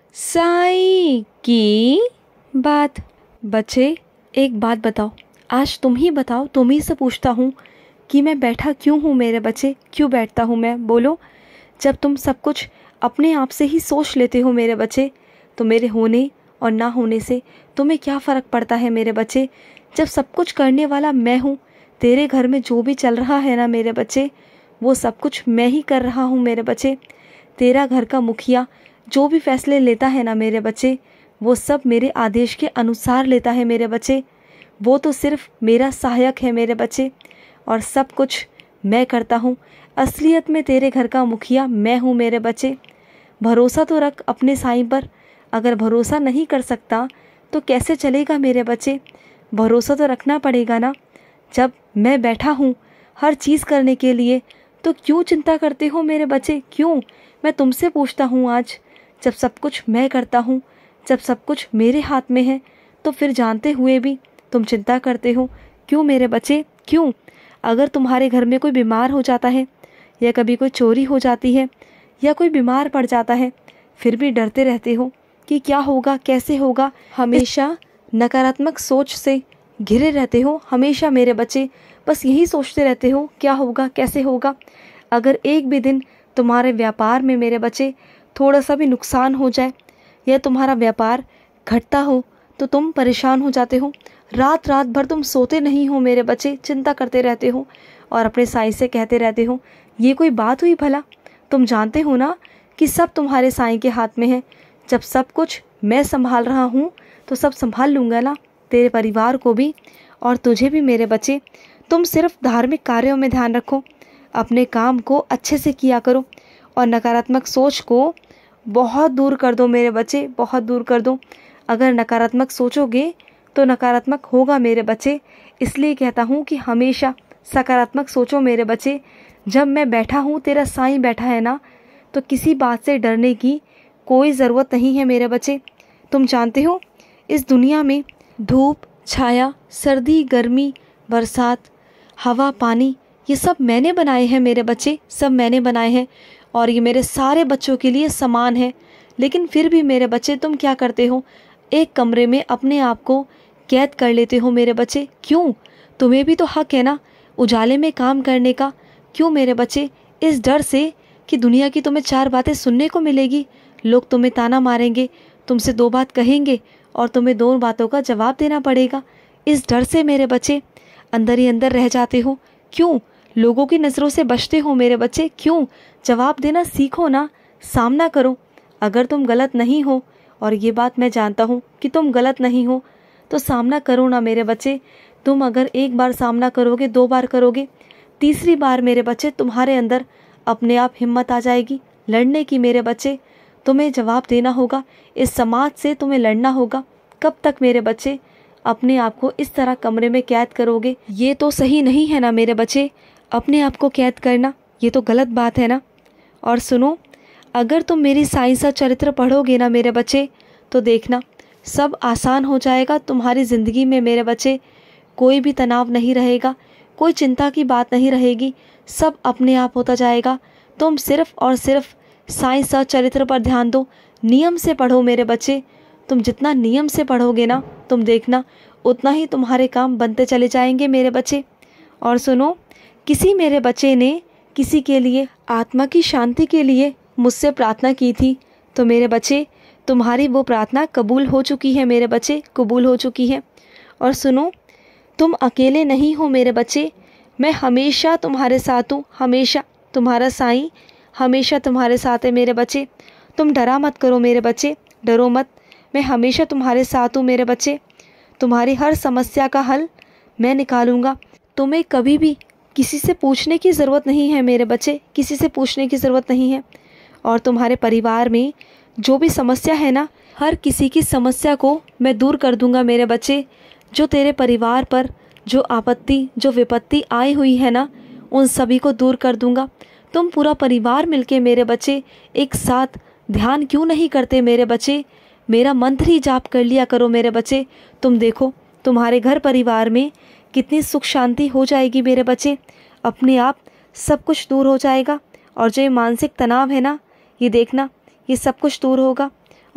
साईं की बात। बच्चे एक बात बताओ, आज तुम ही बताओ, तुम ही से पूछता हूँ कि मैं बैठा क्यों हूँ मेरे बच्चे, क्यों बैठता हूँ मैं, बोलो। जब तुम सब कुछ अपने आप से ही सोच लेते हो मेरे बच्चे, तो मेरे होने और ना होने से तुम्हें क्या फ़र्क पड़ता है मेरे बच्चे। जब सब कुछ करने वाला मैं हूँ, तेरे घर में जो भी चल रहा है ना मेरे बच्चे, वो सब कुछ मैं ही कर रहा हूँ मेरे बच्चे। तेरा घर का मुखिया जो भी फैसले लेता है ना मेरे बच्चे, वो सब मेरे आदेश के अनुसार लेता है मेरे बच्चे। वो तो सिर्फ मेरा सहायक है मेरे बच्चे, और सब कुछ मैं करता हूँ। असलियत में तेरे घर का मुखिया मैं हूँ मेरे बच्चे। भरोसा तो रख अपने साईं पर। अगर भरोसा नहीं कर सकता तो कैसे चलेगा मेरे बच्चे। भरोसा तो रखना पड़ेगा ना। जब मैं बैठा हूँ हर चीज़ करने के लिए, तो क्यों चिंता करते हो मेरे बच्चे, क्यों। मैं तुमसे पूछता हूँ आज, जब सब कुछ मैं करता हूँ, जब सब कुछ मेरे हाथ में है, तो फिर जानते हुए भी तुम चिंता करते हो क्यों मेरे बच्चे, क्यों। अगर तुम्हारे घर में कोई बीमार हो जाता है, या कभी कोई चोरी हो जाती है, या कोई बीमार पड़ जाता है, फिर भी डरते रहते हो कि क्या होगा, कैसे होगा। हमेशा नकारात्मक सोच से घिरे रहते हो हमेशा मेरे बच्चे। बस यही सोचते रहते हो क्या होगा, कैसे होगा। अगर एक भी दिन तुम्हारे व्यापार में मेरे बच्चे थोड़ा सा भी नुकसान हो जाए, या तुम्हारा व्यापार घटता हो, तो तुम परेशान हो जाते हो। रात रात भर तुम सोते नहीं हो मेरे बच्चे, चिंता करते रहते हो और अपने साईं से कहते रहते हो। ये कोई बात हुई भला। तुम जानते हो ना कि सब तुम्हारे साईं के हाथ में है। जब सब कुछ मैं संभाल रहा हूँ, तो सब संभाल लूँगा ना, तेरे परिवार को भी और तुझे भी मेरे बच्चे। तुम सिर्फ धार्मिक कार्यों में ध्यान रखो, अपने काम को अच्छे से किया करो, और नकारात्मक सोच को बहुत दूर कर दो मेरे बच्चे, बहुत दूर कर दो। अगर नकारात्मक सोचोगे तो नकारात्मक होगा मेरे बच्चे। इसलिए कहता हूँ कि हमेशा सकारात्मक सोचो मेरे बच्चे। जब मैं बैठा हूँ, तेरा साईं बैठा है ना, तो किसी बात से डरने की कोई ज़रूरत नहीं है मेरे बच्चे। तुम जानते हो, इस दुनिया में धूप, छाया, सर्दी, गर्मी, बरसात, हवा, पानी, ये सब मैंने बनाए हैं मेरे बच्चे, सब मैंने बनाए हैं, और ये मेरे सारे बच्चों के लिए समान है। लेकिन फिर भी मेरे बच्चे तुम क्या करते हो, एक कमरे में अपने आप को कैद कर लेते हो मेरे बच्चे। क्यों, तुम्हें भी तो हक है ना उजाले में काम करने का। क्यों मेरे बच्चे, इस डर से कि दुनिया की तुम्हें चार बातें सुनने को मिलेगी, लोग तुम्हें ताना मारेंगे, तुमसे दो बात कहेंगे और तुम्हें दो बातों का जवाब देना पड़ेगा। इस डर से मेरे बच्चे अंदर ही अंदर रह जाते हो। क्यों लोगों की नज़रों से बचते हो मेरे बच्चे, क्यों। जवाब देना सीखो ना, सामना करो। अगर तुम गलत नहीं हो, और ये बात मैं जानता हूँ कि तुम गलत नहीं हो, तो सामना करो ना मेरे बच्चे। तुम अगर एक बार सामना करोगे, दो बार करोगे, तीसरी बार मेरे बच्चे तुम्हारे अंदर अपने आप हिम्मत आ जाएगी लड़ने की मेरे बच्चे। तुम्हें जवाब देना होगा, इस समाज से तुम्हें लड़ना होगा। कब तक मेरे बच्चे अपने आप को इस तरह कमरे में कैद करोगे। ये तो सही नहीं है ना मेरे बच्चे, अपने आप को कैद करना, ये तो गलत बात है ना। और सुनो, अगर तुम मेरी साईं सा चरित्र पढ़ोगे ना मेरे बच्चे, तो देखना सब आसान हो जाएगा तुम्हारी ज़िंदगी में मेरे बच्चे। कोई भी तनाव नहीं रहेगा, कोई चिंता की बात नहीं रहेगी, सब अपने आप होता जाएगा। तुम सिर्फ और सिर्फ साईं सा चरित्र पर ध्यान दो, नियम से पढ़ो मेरे बच्चे। तुम जितना नियम से पढ़ोगे ना, तुम देखना उतना ही तुम्हारे काम बनते चले जाएंगे मेरे बच्चे। और सुनो, किसी मेरे बच्चे ने किसी के लिए आत्मा की शांति के लिए मुझसे प्रार्थना की थी, तो मेरे बच्चे तुम्हारी वो प्रार्थना कबूल हो चुकी है मेरे बच्चे, कबूल हो चुकी है। और सुनो, तुम अकेले नहीं हो मेरे बच्चे, मैं हमेशा तुम्हारे साथ हूँ, हमेशा। तुम्हारा साईं हमेशा तुम्हारे साथ है मेरे बच्चे। तुम डरा मत करो मेरे बच्चे, डरो मत, मैं हमेशा तुम्हारे साथ हूँ मेरे बच्चे। तुम्हारी हर समस्या का हल मैं निकालूंगा। तुम्हें कभी भी किसी से पूछने की ज़रूरत नहीं है मेरे बच्चे, किसी से पूछने की ज़रूरत नहीं है। और तुम्हारे परिवार में जो भी समस्या है ना, हर किसी की समस्या को मैं दूर कर दूंगा मेरे बच्चे। जो तेरे परिवार पर जो आपत्ति, जो विपत्ति आई हुई है ना, उन सभी को दूर कर दूंगा। तुम पूरा परिवार मिलके मेरे बच्चे एक साथ ध्यान क्यों नहीं करते मेरे बच्चे, मेरा मंत्र ही जाप कर लिया करो मेरे बच्चे। तुम देखो तुम्हारे घर परिवार में कितनी सुख शांति हो जाएगी मेरे बच्चे, अपने आप सब कुछ दूर हो जाएगा। और जो ये मानसिक तनाव है ना, ये देखना ये सब कुछ दूर होगा।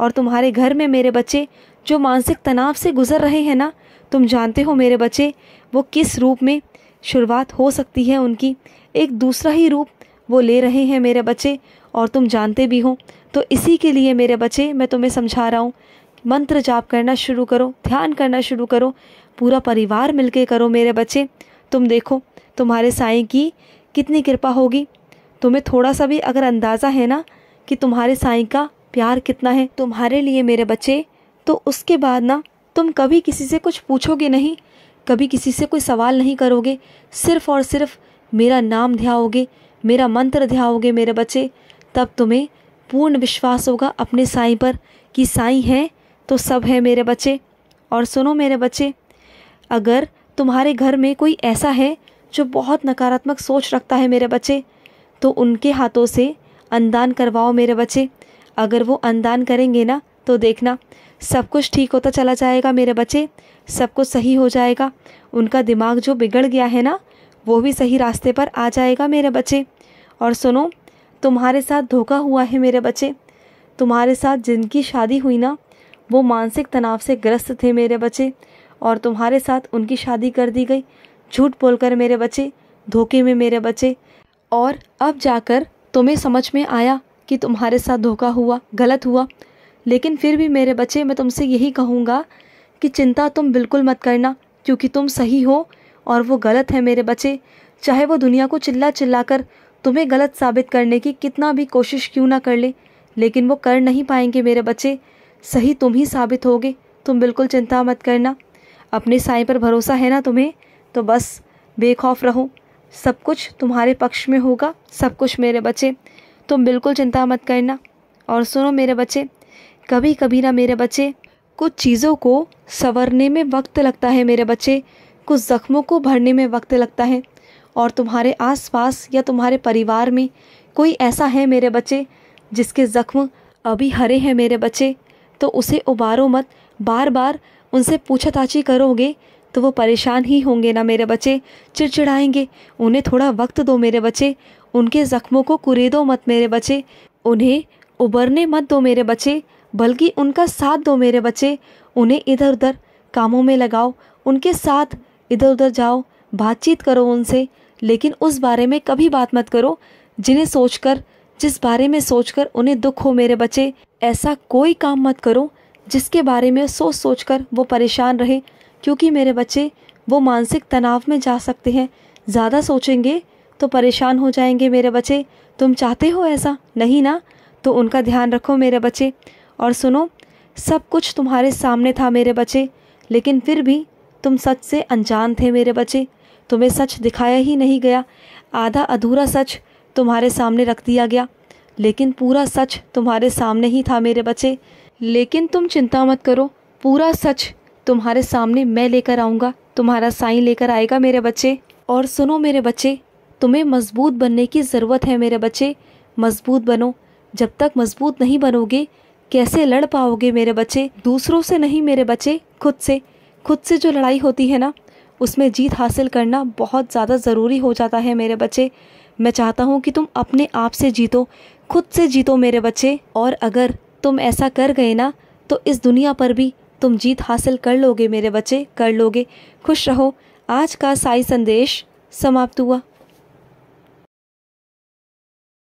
और तुम्हारे घर में मेरे बच्चे जो मानसिक तनाव से गुजर रहे हैं ना, तुम जानते हो मेरे बच्चे वो किस रूप में शुरुआत हो सकती है उनकी, एक दूसरा ही रूप वो ले रहे हैं मेरे बच्चे, और तुम जानते भी हो। तो इसी के लिए मेरे बच्चे मैं तुम्हें समझा रहा हूँ, मंत्र जाप करना शुरू करो, ध्यान करना शुरू करो, पूरा परिवार मिलके करो मेरे बच्चे। तुम देखो तुम्हारे साईं की कितनी कृपा होगी। तुम्हें थोड़ा सा भी अगर अंदाज़ा है ना कि तुम्हारे साईं का प्यार कितना है तुम्हारे लिए मेरे बच्चे, तो उसके बाद ना तुम कभी किसी से कुछ पूछोगे नहीं, कभी किसी से कोई सवाल नहीं करोगे, सिर्फ़ और सिर्फ मेरा नाम ध्याओगे, मेरा मंत्र ध्याओगे मेरे बच्चे। तब तुम्हें पूर्ण विश्वास होगा अपने साईं पर कि साईं है तो सब है मेरे बच्चे। और सुनो मेरे बच्चे, अगर तुम्हारे घर में कोई ऐसा है जो बहुत नकारात्मक सोच रखता है मेरे बच्चे, तो उनके हाथों से अंदान करवाओ मेरे बच्चे। अगर वो अंदान करेंगे ना तो देखना सब कुछ ठीक होता चला जाएगा मेरे बच्चे, सब कुछ सही हो जाएगा। उनका दिमाग जो बिगड़ गया है ना वो भी सही रास्ते पर आ जाएगा मेरे बच्चे। और सुनो, तुम्हारे साथ धोखा हुआ है मेरे बच्चे। तुम्हारे साथ जिनकी शादी हुई ना वो मानसिक तनाव से ग्रस्त थे मेरे बच्चे, और तुम्हारे साथ उनकी शादी कर दी गई झूठ बोलकर मेरे बच्चे, धोखे में मेरे बच्चे। और अब जाकर तुम्हें समझ में आया कि तुम्हारे साथ धोखा हुआ, गलत हुआ। लेकिन फिर भी मेरे बच्चे मैं तुमसे यही कहूँगा कि चिंता तुम बिल्कुल मत करना, क्योंकि तुम सही हो और वो गलत है मेरे बच्चे। चाहे वो दुनिया को चिल्ला चिल्ला कर तुम्हें गलत साबित करने की कितना भी कोशिश क्यों ना कर ले, लेकिन वो कर नहीं पाएंगे मेरे बच्चे। सही तुम ही साबित होगे, तुम बिल्कुल चिंता मत करना। अपने साईं पर भरोसा है ना तुम्हें, तो बस बेखौफ रहो, सब कुछ तुम्हारे पक्ष में होगा, सब कुछ मेरे बच्चे, तुम बिल्कुल चिंता मत करना। और सुनो मेरे बच्चे, कभी कभी ना मेरे बच्चे कुछ चीज़ों को संवरने में वक्त लगता है मेरे बच्चे, कुछ ज़ख्मों को भरने में वक्त लगता है। और तुम्हारे आसपास या तुम्हारे परिवार में कोई ऐसा है मेरे बच्चे जिसके ज़ख्म अभी हरे हैं मेरे बच्चे, तो उसे उबारो मत। बार बार उनसे पूछताछी करोगे तो वो परेशान ही होंगे ना मेरे बच्चे, चिड़चिड़ाएंगे। उन्हें थोड़ा वक्त दो मेरे बच्चे, उनके ज़ख्मों को कुरेदो मत मेरे बच्चे, उन्हें उबरने मत दो मेरे बच्चे, बल्कि उनका साथ दो मेरे बच्चे। उन्हें इधर उधर कामों में लगाओ, उनके साथ इधर उधर जाओ, बातचीत करो उनसे, लेकिन उस बारे में कभी बात मत करो जिस बारे में सोचकर उन्हें दुख हो मेरे बच्चे। ऐसा कोई काम मत करो जिसके बारे में सोच कर वो परेशान रहे, क्योंकि मेरे बच्चे वो मानसिक तनाव में जा सकते हैं। ज़्यादा सोचेंगे तो परेशान हो जाएंगे मेरे बच्चे। तुम चाहते हो ऐसा? नहीं ना? तो उनका ध्यान रखो मेरे बच्चे। और सुनो, सब कुछ तुम्हारे सामने था मेरे बच्चे, लेकिन फिर भी तुम सच से अनजान थे मेरे बच्चे। तुम्हें सच दिखाया ही नहीं गया, आधा अधूरा सच तुम्हारे सामने रख दिया गया, लेकिन पूरा सच तुम्हारे सामने ही था मेरे बच्चे। लेकिन तुम चिंता मत करो, पूरा सच तुम्हारे सामने मैं लेकर आऊँगा, तुम्हारा साईं लेकर आएगा मेरे बच्चे। और सुनो मेरे बच्चे, तुम्हें मजबूत बनने की ज़रूरत है मेरे बच्चे, मजबूत बनो। जब तक मजबूत नहीं बनोगे कैसे लड़ पाओगे मेरे बच्चे? दूसरों से नहीं मेरे बच्चे, खुद से जो लड़ाई होती है ना उसमें जीत हासिल करना बहुत ज़्यादा ज़रूरी हो जाता है मेरे बच्चे। मैं चाहता हूँ कि तुम अपने आप से जीतो, खुद से जीतो मेरे बच्चे। और अगर तुम ऐसा कर गए ना तो इस दुनिया पर भी तुम जीत हासिल कर लोगे मेरे बच्चे, कर लोगे। खुश रहो। आज का साई संदेश समाप्त हुआ।